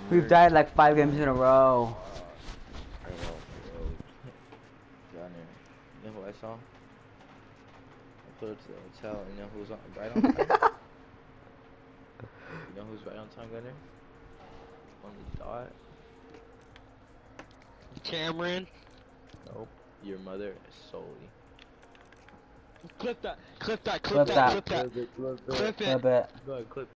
We've Word. died like 5 games in a row. I know, bro. Down there. You know who I saw? I pulled up to the hotel. You know who's right on time? You know who's right on time, Gunner? On the dot? Cameron. Nope. Your mother solely. Clip that. Clip that. Clip Clip that. that. Clip that. Clip it, clip it. Clip it. Clip it. Go ahead, clip